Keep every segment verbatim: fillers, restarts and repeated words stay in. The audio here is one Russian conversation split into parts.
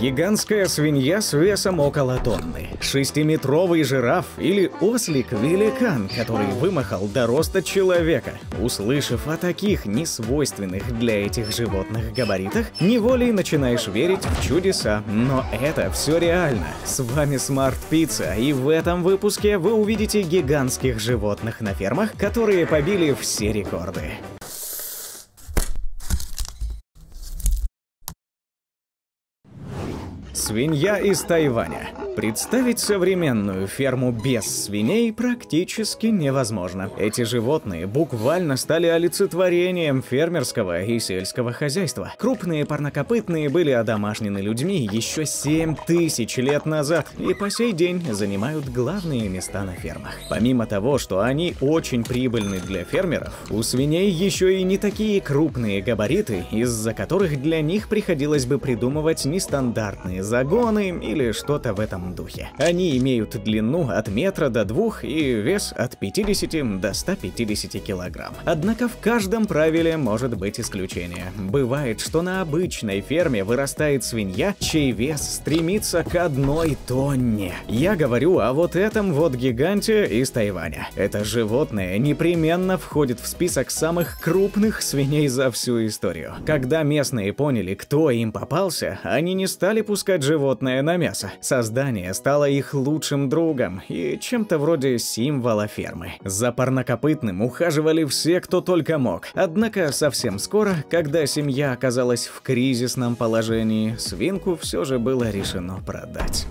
Гигантская свинья с весом около тонны, шестиметровый жираф или ослик-великан, который вымахал до роста человека. Услышав о таких несвойственных для этих животных габаритах, неволей начинаешь верить в чудеса. Но это все реально. С вами Smart Pizza, и в этом выпуске вы увидите гигантских животных на фермах, которые побили все рекорды. Свинья из Тайваня. Представить современную ферму без свиней практически невозможно. Эти животные буквально стали олицетворением фермерского и сельского хозяйства. Крупные парнокопытные были одомашнены людьми еще семь тысяч лет назад и по сей день занимают главные места на фермах. Помимо того, что они очень прибыльны для фермеров, у свиней еще и не такие крупные габариты, из-за которых для них приходилось бы придумывать нестандартные загоны или что-то в этом духе. Они имеют длину от метра до двух и вес от пятидесяти до ста пятидесяти килограмм. Однако в каждом правиле может быть исключение. Бывает, что на обычной ферме вырастает свинья, чей вес стремится к одной тонне. Я говорю о вот этом вот гиганте из Тайваня. Это животное непременно входит в список самых крупных свиней за всю историю. Когда местные поняли, кто им попался, они не стали пускать животное на мясо. Создание стало их лучшим другом и чем-то вроде символа фермы. За парнокопытным ухаживали все, кто только мог. Однако совсем скоро, когда семья оказалась в кризисном положении, свинку все же было решено продать.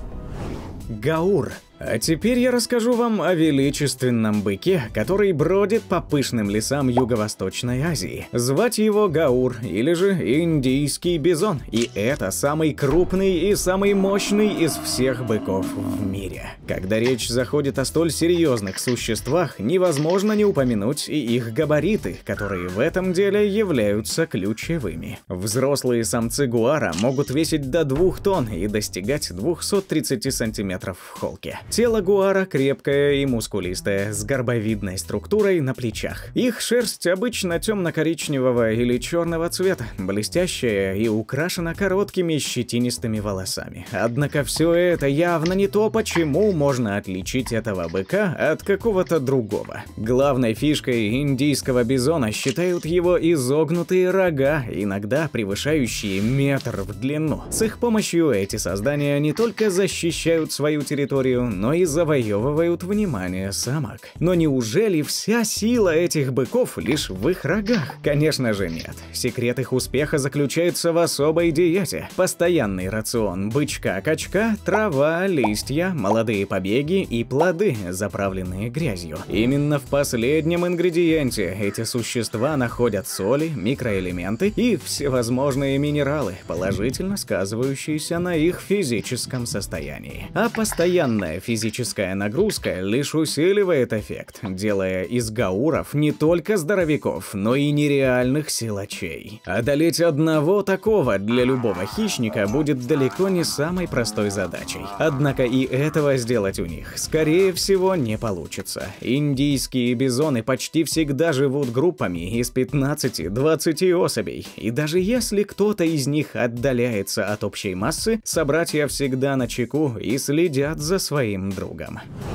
Гаур. А теперь я расскажу вам о величественном быке, который бродит по пышным лесам Юго-Восточной Азии. Звать его Гаур, или же индийский бизон. И это самый крупный и самый мощный из всех быков в мире. Когда речь заходит о столь серьезных существах, невозможно не упомянуть и их габариты, которые в этом деле являются ключевыми. Взрослые самцы гуара могут весить до двух тонн и достигать двухсот тридцати сантиметров в холке. Тело гуара крепкое и мускулистое, с горбовидной структурой на плечах. Их шерсть обычно темно-коричневого или черного цвета, блестящая и украшена короткими щетинистыми волосами. Однако все это явно не то, почему можно отличить этого быка от какого-то другого. Главной фишкой индийского бизона считают его изогнутые рога, иногда превышающие метр в длину. С их помощью эти создания не только защищают свою территорию, но и завоевывают внимание самок. Но неужели вся сила этих быков лишь в их рогах? Конечно же нет. Секрет их успеха заключается в особой диете. Постоянный рацион бычка-качка, трава, листья, молодые побеги и плоды, заправленные грязью. Именно в последнем ингредиенте эти существа находят соли, микроэлементы и всевозможные минералы, положительно сказывающиеся на их физическом состоянии. А постоянная физическая нагрузка лишь усиливает эффект, делая из гауров не только здоровяков, но и нереальных силачей. Одолеть одного такого для любого хищника будет далеко не самой простой задачей. Однако и этого сделать у них, скорее всего, не получится. Индийские бизоны почти всегда живут группами из пятнадцати-двадцати особей, и даже если кто-то из них отдаляется от общей массы, собратья всегда начеку и следят за своим другом.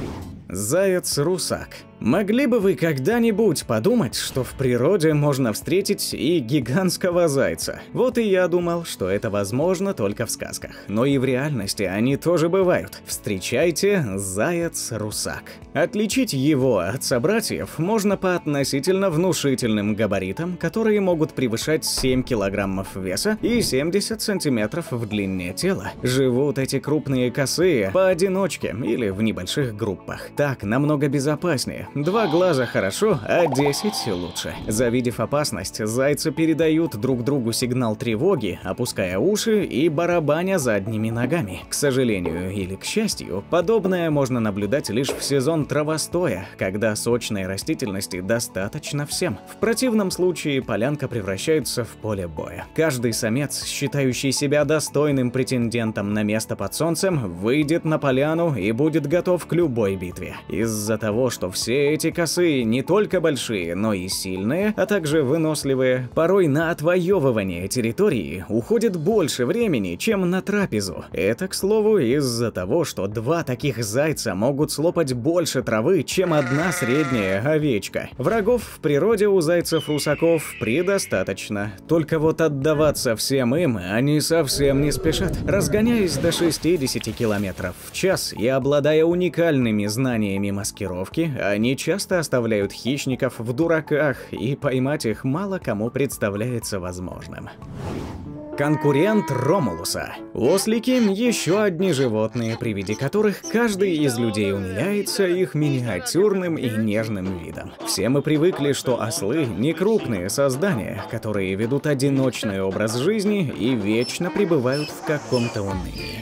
Заяц-русак. Могли бы вы когда-нибудь подумать, что в природе можно встретить и гигантского зайца? Вот и я думал, что это возможно только в сказках. Но и в реальности они тоже бывают. Встречайте заяц-русак. Отличить его от собратьев можно по относительно внушительным габаритам, которые могут превышать семь килограммов веса и семьдесят сантиметров в длине тела. Живут эти крупные косые поодиночке или в небольших группах. Так намного безопаснее. Два глаза хорошо, а десять лучше. Завидев опасность, зайцы передают друг другу сигнал тревоги, опуская уши и барабаня задними ногами. К сожалению или к счастью, подобное можно наблюдать лишь в сезон травостоя, когда сочной растительности достаточно всем. В противном случае полянка превращается в поле боя. Каждый самец, считающий себя достойным претендентом на место под солнцем, выйдет на поляну и будет готов к любой битве. Из-за того, что все все эти косы не только большие, но и сильные, а также выносливые. Порой на отвоевывание территории уходит больше времени, чем на трапезу. Это, к слову, из-за того, что два таких зайца могут слопать больше травы, чем одна средняя овечка. Врагов в природе у зайцев-русаков предостаточно. Только вот отдаваться всем им они совсем не спешат. Разгоняясь до шестидесяти километров в час и обладая уникальными знаниями маскировки, они часто оставляют хищников в дураках, и поймать их мало кому представляется возможным. Конкурент Ромулуса. Ослики – еще одни животные, при виде которых каждый из людей умиляется их миниатюрным и нежным видом. Все мы привыкли, что ослы – не крупные создания, которые ведут одиночный образ жизни и вечно пребывают в каком-то унынии.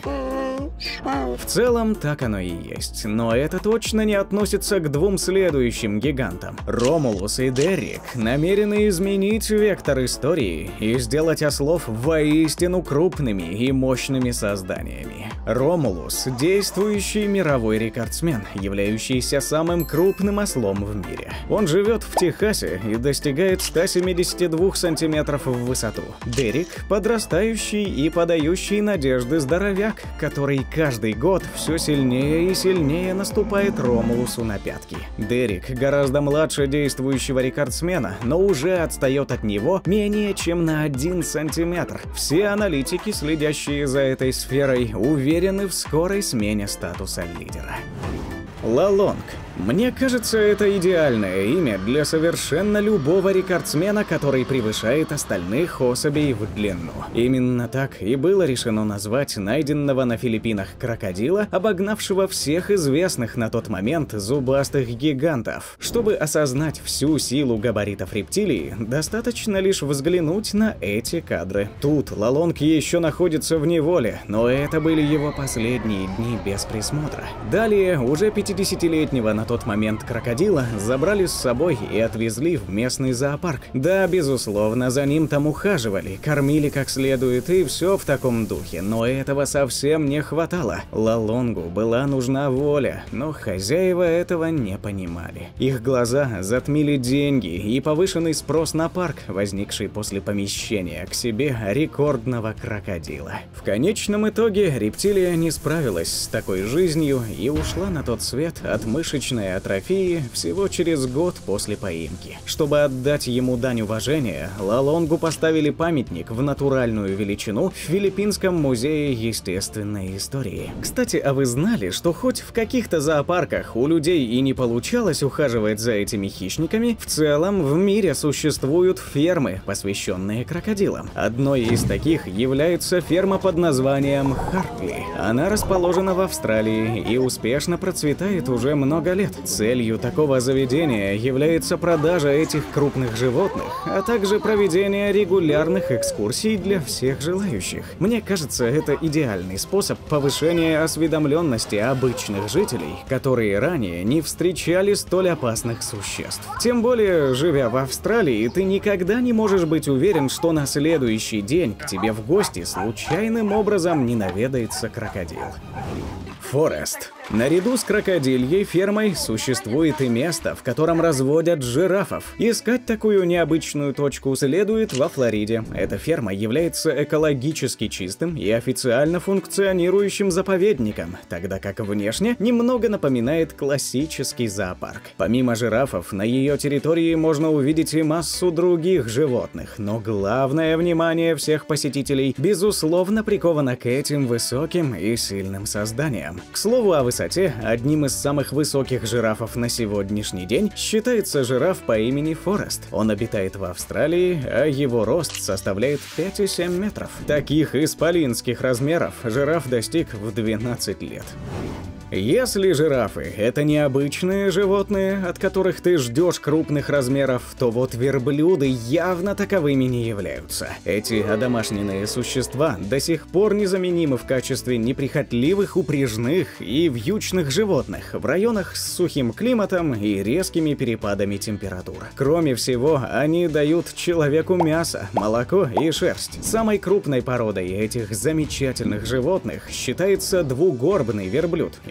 В целом, так оно и есть, но это точно не относится к двум следующим гигантам. Ромулус и Деррик намерены изменить вектор истории и сделать ослов воистину крупными и мощными созданиями. Ромулус – действующий мировой рекордсмен, являющийся самым крупным ослом в мире. Он живет в Техасе и достигает ста семидесяти двух сантиметров в высоту. Деррик – подрастающий и подающий надежды здоровяк, который каждый год все сильнее и сильнее наступает Ромулусу на пятки. Деррик гораздо младше действующего рекордсмена, но уже отстает от него менее чем на один сантиметр. Все аналитики, следящие за этой сферой, уверены в скорой смене статуса лидера. Лалонг. Мне кажется, это идеальное имя для совершенно любого рекордсмена, который превышает остальных особей в длину. Именно так и было решено назвать найденного на Филиппинах крокодила, обогнавшего всех известных на тот момент зубастых гигантов. Чтобы осознать всю силу габаритов рептилии, достаточно лишь взглянуть на эти кадры. Тут Лалонг еще находится в неволе, но это были его последние дни без присмотра. Далее уже пятидесятилетнего на тот момент крокодила забрали с собой и отвезли в местный зоопарк. Да, безусловно, за ним там ухаживали, кормили как следует и все в таком духе, но этого совсем не хватало. Лалонгу была нужна воля, но хозяева этого не понимали. Их глаза затмили деньги и повышенный спрос на парк, возникший после помещения к себе рекордного крокодила. В конечном итоге рептилия не справилась с такой жизнью и ушла на тот свет от мышечной атрофии всего через год после поимки. Чтобы отдать ему дань уважения, Лалонгу поставили памятник в натуральную величину в Филиппинском музее естественной истории. Кстати, а вы знали, что хоть в каких-то зоопарках у людей и не получалось ухаживать за этими хищниками, в целом в мире существуют фермы, посвященные крокодилам. Одной из таких является ферма под названием Хартли. Она расположена в Австралии и успешно процветает уже много лет. Целью такого заведения является продажа этих крупных животных, а также проведение регулярных экскурсий для всех желающих. Мне кажется, это идеальный способ повышения осведомленности обычных жителей, которые ранее не встречали столь опасных существ. Тем более, живя в Австралии, ты никогда не можешь быть уверен, что на следующий день к тебе в гости случайным образом не наведается крокодил. Форест. Наряду с крокодильей фермой существует и место, в котором разводят жирафов. Искать такую необычную точку следует во Флориде. Эта ферма является экологически чистым и официально функционирующим заповедником, тогда как внешне немного напоминает классический зоопарк. Помимо жирафов, на ее территории можно увидеть и массу других животных, но главное внимание всех посетителей безусловно приковано к этим высоким и сильным созданиям. К слову о высоте, одним из самых высоких жирафов на сегодняшний день считается жираф по имени Форест. Он обитает в Австралии, а его рост составляет пять и семь метров. Таких исполинских размеров жираф достиг в двенадцать лет. Если жирафы – это необычные животные, от которых ты ждешь крупных размеров, то вот верблюды явно таковыми не являются. Эти одомашненные существа до сих пор незаменимы в качестве неприхотливых упряжных и вьючных животных в районах с сухим климатом и резкими перепадами температур. Кроме всего, они дают человеку мясо, молоко и шерсть. Самой крупной породой этих замечательных животных считается двугорбный верблюд.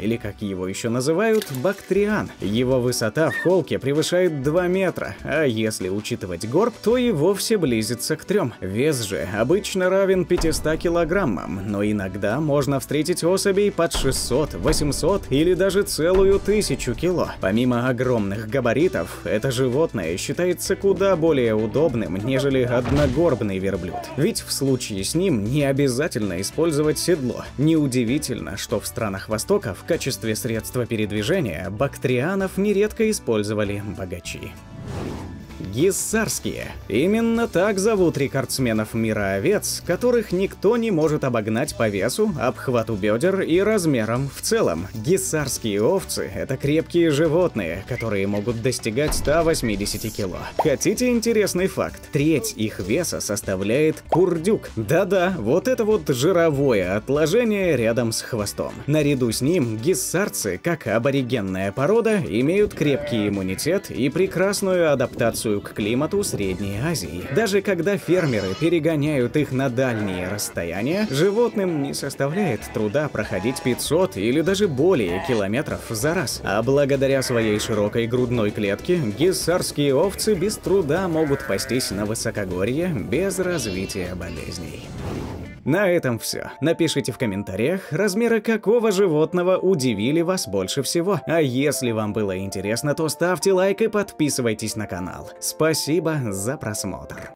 или как его еще называют, бактриан. Его высота в холке превышает два метра, а если учитывать горб, то и вовсе близится к трем. Вес же обычно равен пятистам килограммам, но иногда можно встретить особей под шестьсот, восемьсот или даже целую тысячу кило. Помимо огромных габаритов, это животное считается куда более удобным, нежели одногорбный верблюд. Ведь в случае с ним не обязательно использовать седло. Неудивительно, что в странах Востока в качестве средства передвижения бактрианов нередко использовали богачи. Гиссарские. Именно так зовут рекордсменов мира овец, которых никто не может обогнать по весу, обхвату бедер и размерам в целом. Гиссарские овцы – это крепкие животные, которые могут достигать ста восьмидесяти кило. Хотите интересный факт? Треть их веса составляет курдюк. Да-да, вот это вот жировое отложение рядом с хвостом. Наряду с ним гиссарцы, как аборигенная порода, имеют крепкий иммунитет и прекрасную адаптацию к климату Средней Азии. Даже когда фермеры перегоняют их на дальние расстояния, животным не составляет труда проходить пятьсот или даже более километров за раз. А благодаря своей широкой грудной клетке гиссарские овцы без труда могут пастись на высокогорье без развития болезней. На этом все. Напишите в комментариях, размеры какого животного удивили вас больше всего. А если вам было интересно, то ставьте лайк и подписывайтесь на канал. Спасибо за просмотр.